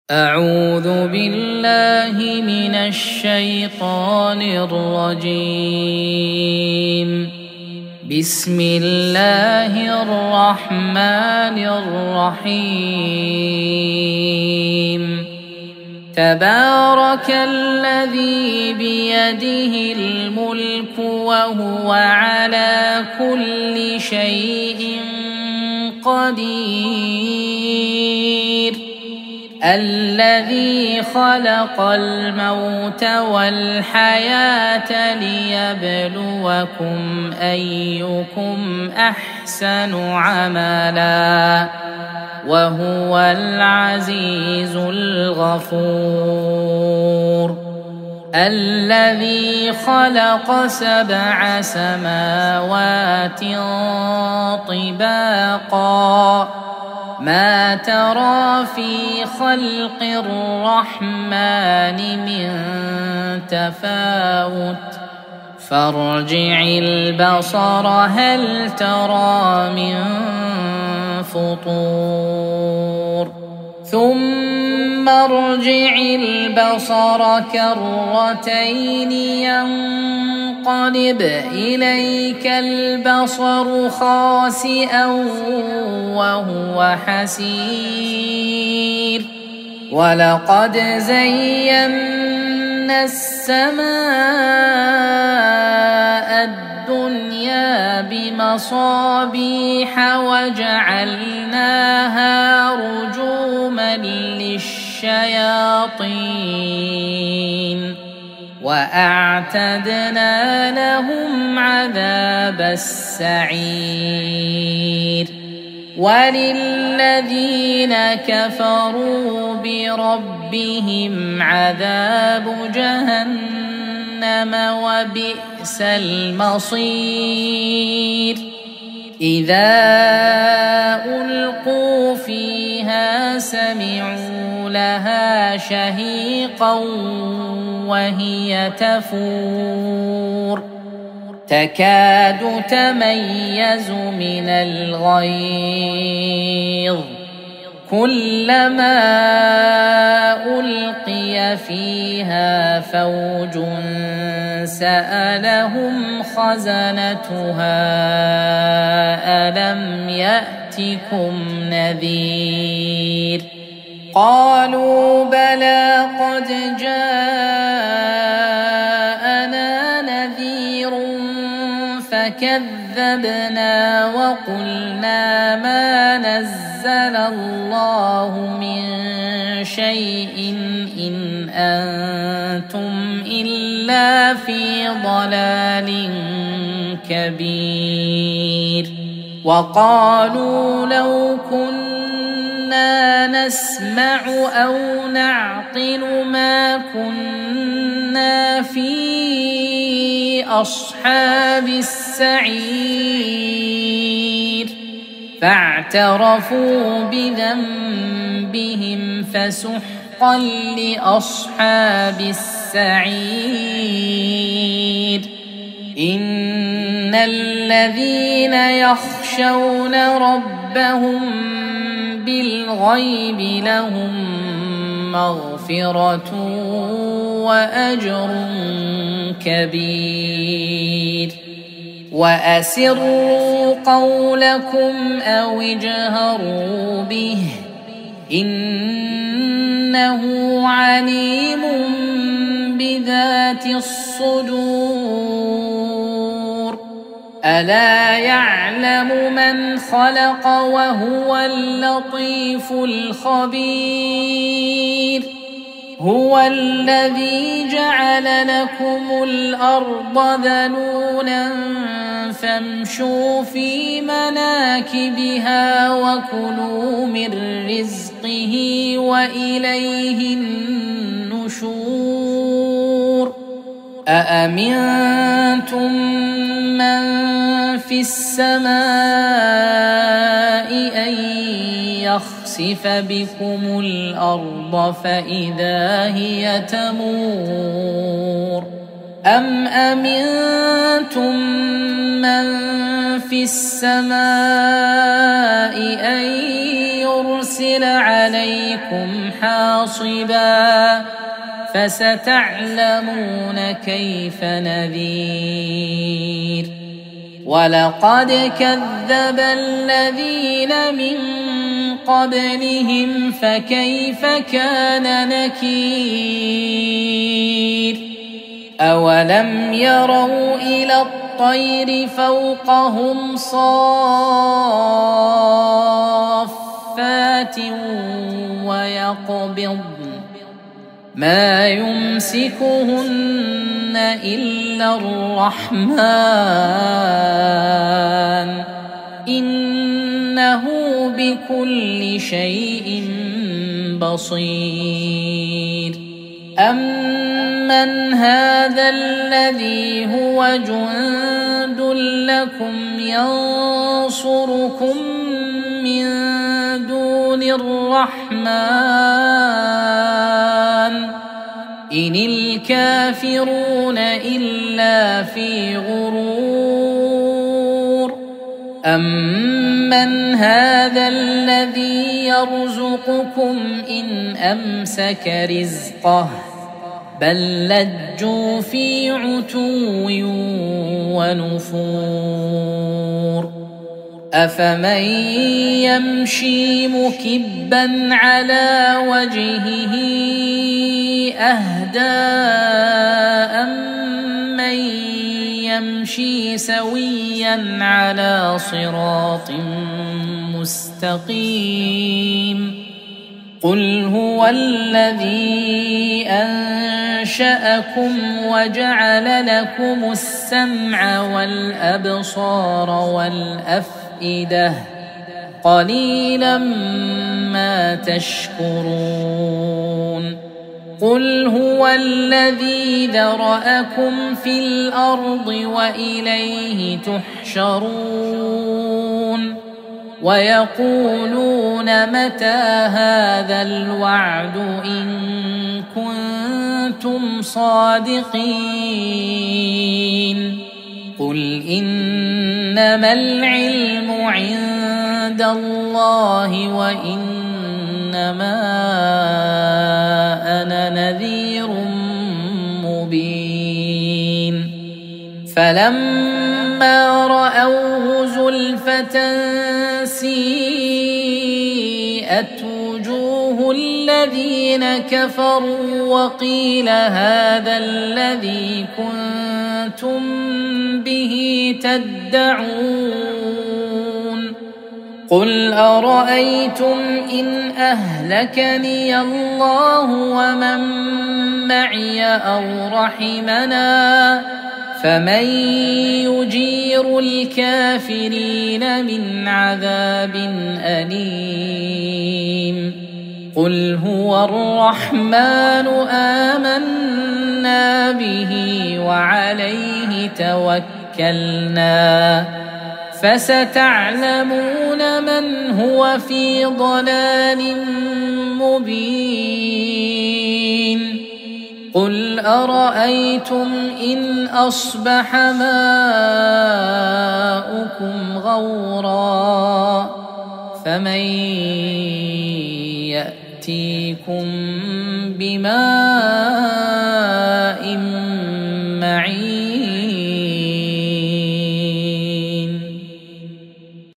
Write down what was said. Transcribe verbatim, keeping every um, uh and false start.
أعوذ بالله من الشيطان الرجيم. بسم الله الرحمن الرحيم. تبارك الذي بيده الملك وهو على كل شيء قدير. الذي خلق الموت والحياة ليبلوكم أيكم أحسن عملا وهو العزيز الغفور. الذي خلق سبع سماوات طباقا ما ترى في خلق الرحمن من تفاوت فارجع البصر هل ترى من فطور ثم ارجع البصر كرتين ينقلب إليك البصر خاسئا وهو حسير. ولقد زينا السماء الدنيا بمصابيح وجعلناها رجوما للشياطين وأعتدنا لهم عذاب السعير. وللذين كفروا بربهم عذاب جهنم وبئس المصير. إذا ألقوا فيها سمعوا لها شهيقا وهي تفور تكاد تميز من الغيظ كلما ألقي فيها فوج سألهم خزنتها ألم يأتكم نذير قالوا بلى قد جاءنا نذير فكذبنا وقلنا ما نزل الله من شيء إن أنتم إلا في ضلال كبير. وقالوا لو كنا نسمع أو نعقل ما كنا في أصحاب السعير. فاعترفوا بذنبهم فسحقا لأصحاب السعير. إن الذين يخشون ربهم بالغيب لهم مغفرة وأجر كبير. وأسروا قولكم أو اجهروا به إنه عليم بذات الصدور. ألا يعلم من خلق وهو اللطيف الخبير. هو الذي جعل لكم الأرض ذلولا فامشوا في مناكبها وكلوا من رزقه وإليه النشور. أأمنتم من في السماء أن يخسف بكم الأرض فإذا هي تمور أم أمنتم من في السماء أن يرسل عليكم حاصبا فستعلمون كيف نذير ولقد كذب الذين من قبلهم فكيف كان نكير أولم يروا إلى الطير فوقهم صافات ويقبضن ما يمسكهن إلا الرحمن إنه بكل شيء بصير أمن هذا الذي هو جند لكم ينصركم من دون الرحمن إن الكافرون إلا في غرور أمن هذا الذي يرزقكم إن أمسك رزقه بل لجوا في عتو ونفور أفمن يمشي مكبا على وجهه أهدى أمن يمشي سويا على صراط مستقيم قل هو الذي أنشأكم وجعل لكم السمع والأبصار والأفئدة قليلا ما تشكرون قل هو الذي ذرأكم في الأرض وإليه تحشرون ويقولون متى هذا الوعد إن كنتم صادقين قل إنما العلم عند الله وإنما أنا نذير مبين فلما رأوه زلفة سيئت وجوه الذين كفروا وقيل هذا الذي كنتم به تدعون قل أرأيتم إن أهلكني الله ومن معي أو رحمنا فمن يجير الكافرين من عذاب أليم قل هو الرحمن آمنا به وعليه توكلنا فستعلمون من هو في ضلال مبين قل أرأيتم إن أصبح ماؤكم غورا فمن يأتيكم بماء